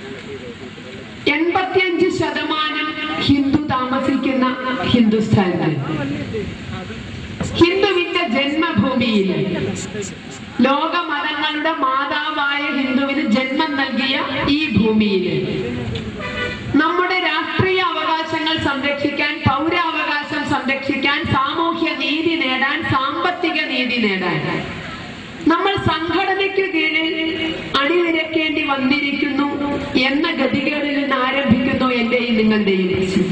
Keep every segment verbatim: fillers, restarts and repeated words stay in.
എൺപത്തിയഞ്ച് ശതമാനം ഹിന്ദു താമസിക്കുന്ന ഹിന്ദുസ്ഥാനിൽ, ഹിന്ദുവിന്റെ ജന്മഭൂമിയിൽ, ലോക മതങ്ങളുടെ മാതാവായ ഹിന്ദുവിന് ജന്മം നൽകിയ ഈ ഭൂമിയിൽ നമ്മുടെ രാഷ്ട്രീയ അവകാശങ്ങൾ സംരക്ഷിക്കാൻ, പൗരാവകാശം സംരക്ഷിക്കാൻ, സാമൂഹ്യ നീതി നേടാൻ, സാമ്പത്തിക നീതി നേടാൻ നമ്മൾ സംഘടനയ്ക്ക് കീഴിൽ അണിനിരക്കേണ്ടി വന്നിരിക്കുന്നു എന്ന ഗതികേടിൽ നിന്ന് ആരംഭിക്കുന്നു എന്റെയും നിങ്ങളുടെയും ലക്ഷ്യം.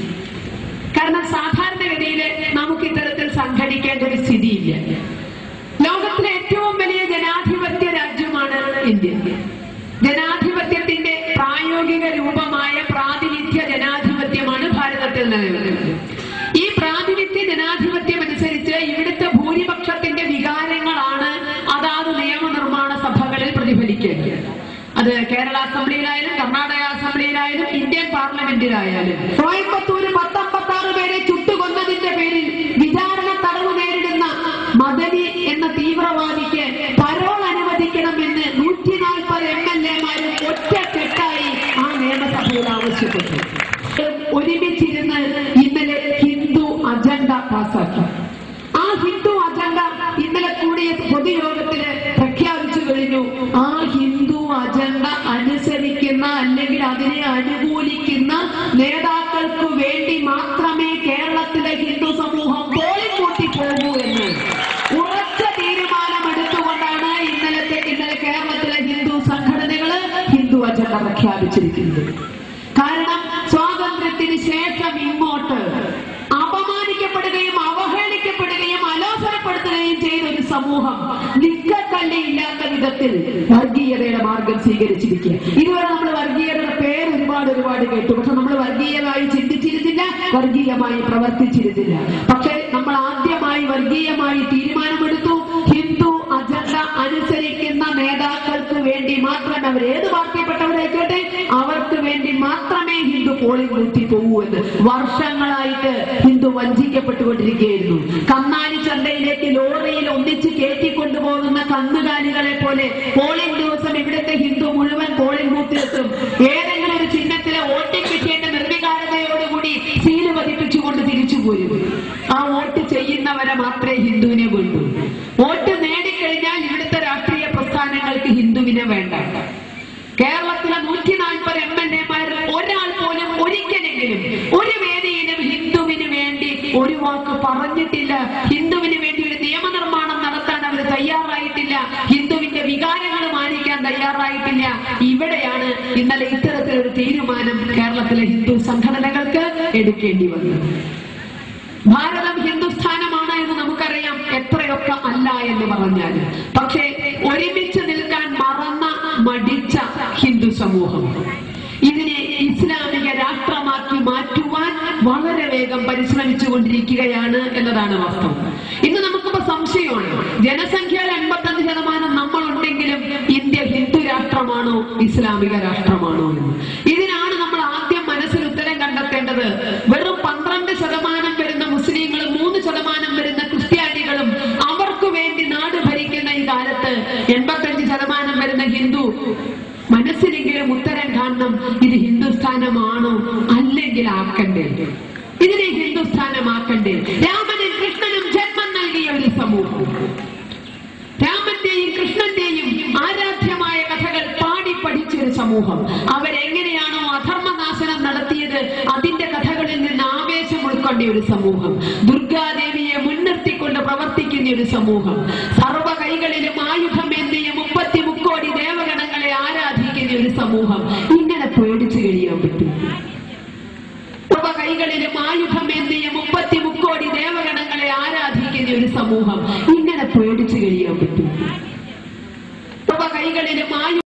കാരണം സാധാരണഗതിയിൽ നമുക്ക് ഇത്തരത്തിൽ സംഘടിക്കേണ്ട ഒരു സ്ഥിതിയില്ല. ലോകത്തിലെ ഏറ്റവും വലിയ ജനാധിപത്യ രാജ്യമാണ് ഇന്ത്യ. ജനാധിപത്യത്തിന്റെ പ്രായോഗിക രൂപമായ പ്രാതിനിധ്യ ജനാധിപത്യമാണ് ഭാരതത്തിൽ നിലനിൽക്കുന്നത്. ഈ പ്രാതിനിധ്യ ജനാധിപത്യം അനുസരിച്ച് ഇവിടുത്തെ ഭൂരിപക്ഷത്തിന്റെ വികാരങ്ങളാണ് അതാത് നിയമനിർമ്മാണ സഭകളിൽ പ്രതിഫലിക്കേണ്ടത്. അത് കേരള അസംബ്ലിയിലായാലും കർണാടക അസംബ്ലിയിലായാലും ഇന്ത്യൻ പാർലമെന്റിലായാലും. കോയമ്പത്തൂര് പത്തമ്പത്തി ആറ് പേരെ ചുട്ടുകൊന്നതിന്റെ പേരിൽ വിചാരണ തടവ് നേരിടുന്ന മദനി എന്ന തീവ്രവാദിക്ക് പരോൾ അനുവദിക്കണമെന്ന് നൂറ്റി നാൽപ്പത് എം എൽ എമാരും ഒറ്റക്കെട്ടായി ആ നിയമസഭയിൽ ആവശ്യപ്പെട്ടു. ഒരുമിച്ചിരുന്ന് ഇന്നലെ ഹിന്ദു അജണ്ട പാസാക്കി. ആ ഹിന്ദു അജണ്ട ഇന്നലെ കൂടിയ പൊതുയോഗത്തില് പ്രഖ്യാപിച്ചു കഴിഞ്ഞു. ആ ഹിന്ദു അജണ്ട അനുസരിക്കുന്ന അല്ലെങ്കിൽ അതിനെ അനുകൂലിക്കുന്ന നേതാക്കൾക്ക് വേണ്ടി മാത്രമേ കേരളത്തിലെ ഹിന്ദു സമൂഹം പോളിക്കൂട്ടി പോകൂ എന്ന് ഉറച്ച തീരുമാനമെടുത്തുകൊണ്ടാണ് ഇന്നലത്തെ ഇന്നലെ കേരളത്തിലെ ഹിന്ദു സംഘടനകള് ഹിന്ദു അജണ്ട പ്രഖ്യാപിച്ചിരിക്കുന്നത്. കാരണം സ്വാതന്ത്ര്യത്തിന് ശേഷം ഇങ്ങോട്ട് അപമാനിക്കപ്പെടുകയും അവഹേളിക്കപ്പെടുകയും അലോസരപ്പെടുത്തുകയും ചെയ്ത ഒരു സമൂഹം നിക്കക്കല്ലില്ലാത്ത വിധത്തിൽ വർഗീയതയുടെ മാർഗം സ്വീകരിച്ചിരിക്കുക. ഇതുവരെ നമ്മൾ വർഗീയതയുടെ പേര് ഒരുപാട് ഒരുപാട് കേട്ടു. പക്ഷെ നമ്മൾ വർഗീയമായി ചിന്തിച്ചിരുന്നില്ല, വർഗീയമായി പ്രവർത്തിച്ചിരുന്നില്ല. പക്ഷെ നമ്മൾ ആദ്യമായി വർഗീയമായി തീരുമാനമെടുത്തു. ഹിന്ദു അജണ്ട അനുസരിക്കുന്ന നേതാക്കൾക്ക് വേണ്ടി മാത്രമേ, അവർ ഏത് പാർട്ടിപ്പെട്ടവരായിക്കോട്ടെ, അവർക്ക് വേണ്ടി മാത്രമേ ഹിന്ദു പോളിംഗ് ബൂത്തിൽ പോകൂ എന്ന്. വർഷങ്ങളായിട്ട് ഹിന്ദു വഞ്ചിക്കപ്പെട്ടുകൊണ്ടിരിക്കുകയായിരുന്നു. കന്നാലി ചന്തയിലേക്ക് ലോറിയിൽ ഒന്നിച്ച് കയറ്റിക്കൊണ്ടുപോകുന്ന കന്നുകാലികളെ പോലെ പോളിംഗ് ദിവസം ഇവിടുത്തെ ഹിന്ദു മുഴുവൻ പോളിംഗ് ബൂത്തിലെത്തും. ഏതെങ്കിലും ഒരു ചിഹ്നത്തിലെ വോട്ടിംഗ് കിട്ടിയതിന്റെ നിർവികാരതയോടുകൂടി സീല് പതിപ്പിച്ചുകൊണ്ട് തിരിച്ചു പോരും. ആ വോട്ട് ചെയ്യുന്നവരെ മാത്രമേ ഹിന്ദുവിനെ വേണ്ടൂ. വോട്ട് നേടിക്കഴിഞ്ഞാൽ ഇവിടുത്തെ രാഷ്ട്രീയ പ്രസ്ഥാനങ്ങൾക്ക് ഹിന്ദുവിനെ വേണ്ട. കേരളത്തിലെ നൂറ്റി നാൽപ്പത് എം എൽ എമാരിൽ ഒരാൾ പോലും ഒരിക്കലെങ്കിലും ഒരു വേദിയിലും ഹിന്ദുവിന് വേണ്ടി ഒരു വാക്ക് പറഞ്ഞിട്ടില്ല. ഹിന്ദുവിന് വേണ്ടി ഒരു നിയമനിർമ്മാണം നടത്താൻ അവർ തയ്യാറായിട്ടില്ല. ഹിന്ദുവിന്റെ വികാരങ്ങൾ മാനിക്കാൻ തയ്യാറായിട്ടില്ല. ഇവിടെയാണ് ഇന്നലെ ഇത്തരത്തിലൊരു തീരുമാനം കേരളത്തിലെ ഹിന്ദു സംഘടനകൾക്ക് എടുക്കേണ്ടി വന്നത്. ഭാരതം ഹിന്ദുസ്ഥാനമാണ് എന്ന് നമുക്കറിയാം, എത്രയൊക്കെ അല്ല എന്ന് പറഞ്ഞാൽ. പക്ഷേ ഒരുമിച്ച് നിൽക്കാൻ മറന്ന മടിച്ച ഹിന്ദു സമൂഹം ഇതിനെ ഇസ്ലാമിക രാഷ്ട്രമാക്കി മാറ്റുവാൻ വളരെ വേഗം പരിശ്രമിച്ചു കൊണ്ടിരിക്കുകയാണ് എന്നതാണ് വാസ്തവം. ഇന്ന് നമുക്കിപ്പോ സംശയമാണ്, ജനസംഖ്യയുടെ എൺപത്തഞ്ച് ശതമാനം നമ്മളുണ്ടെങ്കിലും ഇന്ത്യ ഹിന്ദു രാഷ്ട്രമാണോ ഇസ്ലാമിക രാഷ്ട്രമാണോ എന്ന്. ഇതിനാണ് നമ്മൾ ആദ്യം മനസ്സിൽ ഉത്തരം കണ്ടെത്തേണ്ടത്. വെറും പന്ത്രണ്ട് ശതമാനം വരുന്ന മുസ്ലിങ്ങളും മൂന്ന് ശതമാനം വരുന്ന ക്രിസ്ത്യാനികളും അവർക്ക് വേണ്ടി നാട് ഭരിക്കുന്ന ഈ കാലത്ത് എൺപത്തഞ്ച് ശതമാനം വരുന്ന ഹിന്ദു മനസ്സിലെങ്കിലും ഉത്തരം കാണണം. ഇത് ഹിന്ദുസ്ഥാനമാണോ അല്ലെങ്കിൽ ആക്കണ്ടേ? ഇതിനെ ഹിന്ദുസ്ഥാനമാക്കണ്ടേ? രാമനും കൃഷ്ണനും ജന്മം നൽകിയ ഒരു സമൂഹം, രാമന്റെയും കൃഷ്ണന്റെയും ആരാധ്യമായ കഥകൾ പാടി പഠിച്ച ഒരു സമൂഹം, അവരെങ്ങനെയാണോ അധർമ്മനാശനം നടത്തിയത് അതിന്റെ കഥകളിൽ നിന്ന് ആവേശം ഉൾക്കൊണ്ട ഒരു സമൂഹം, ദുർഗാദേവിയെ മുൻനിർത്തിക്കൊണ്ട് പ്രവർത്തിക്കുന്ന ഒരു സമൂഹം, സർവ കൈകളിലും ആയുധമേന്തിയ മുപ്പത്തി മുക്കോടി ദേവഗണങ്ങളെ ആരാധിക്കുന്ന ഒരു സമൂഹം ഇങ്ങനെ പേടിച്ചു കഴിയാൻ പറ്റും? സർവ കൈകളിലും ആയുധമേന്തിയ മുപ്പത്തി മുക്കോടി ദേവഗണങ്ങളെ ആരാധിക്കുന്ന ഒരു സമൂഹം ഇങ്ങനെ പേടിച്ചു കഴിയാൻ പറ്റും? സർവ കൈകളിലും ആയുധ